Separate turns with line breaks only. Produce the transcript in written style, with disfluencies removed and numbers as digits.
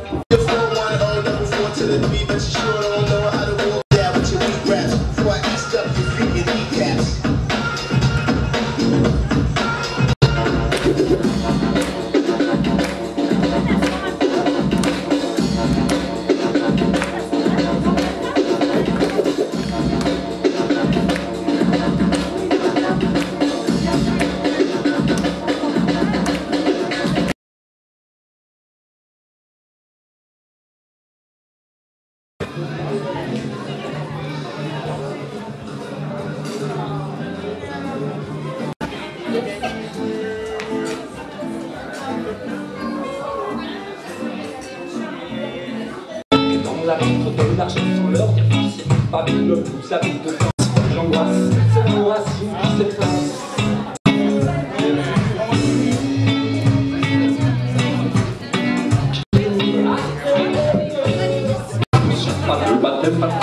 La montre de l'argent sans l'or, y'a forcément pas de l'homme, vous savez de quoi j'angoisse, c'est moi si vous êtes là. Pas de baptême, pas de